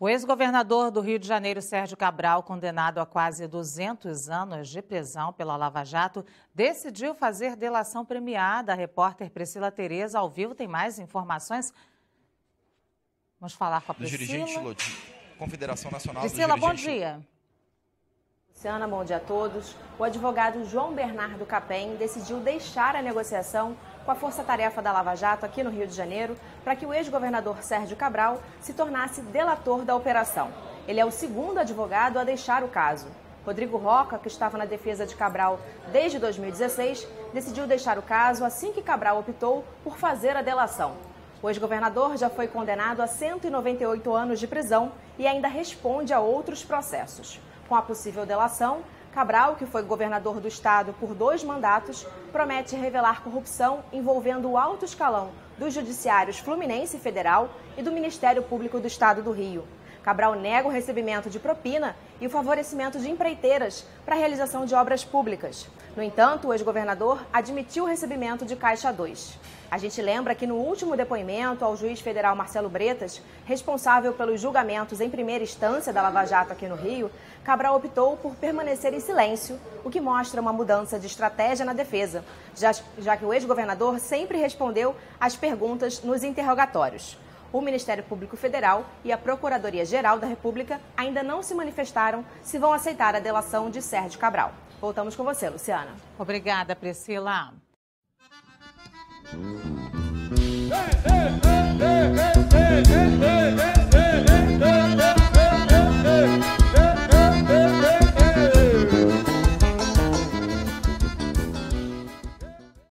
O ex-governador do Rio de Janeiro, Sérgio Cabral, condenado a quase 200 anos de prisão pela Lava Jato, decidiu fazer delação premiada. A repórter Priscila Tereza, ao vivo, tem mais informações. Vamos falar com a Priscila. Dirigente Lodi, Confederação Nacional Priscila, do bom Dirigente... dia. Luciana, bom dia a todos. O advogado João Bernardo Capem decidiu deixar a negociação com a força-tarefa da Lava Jato aqui no Rio de Janeiro para que o ex-governador Sérgio Cabral se tornasse delator da operação. Ele é o segundo advogado a deixar o caso. Rodrigo Roca, que estava na defesa de Cabral desde 2016, decidiu deixar o caso assim que Cabral optou por fazer a delação. O ex-governador já foi condenado a 198 anos de prisão e ainda responde a outros processos. Com a possível delação, Cabral, que foi governador do estado por 2 mandatos, promete revelar corrupção envolvendo o alto escalão dos judiciários Fluminense e Federal e do Ministério Público do Estado do Rio. Cabral nega o recebimento de propina e o favorecimento de empreiteiras para a realização de obras públicas. No entanto, o ex-governador admitiu o recebimento de Caixa 2. A gente lembra que no último depoimento ao juiz federal Marcelo Bretas, responsável pelos julgamentos em primeira instância da Lava Jato aqui no Rio, Cabral optou por permanecer em silêncio, o que mostra uma mudança de estratégia na defesa, já que o ex-governador sempre respondeu às perguntas nos interrogatórios. O Ministério Público Federal e a Procuradoria-Geral da República ainda não se manifestaram se vão aceitar a delação de Sérgio Cabral. Voltamos com você, Luciana. Obrigada, Priscila. Hey, hey, hey, hey, hey, hey, hey, hey.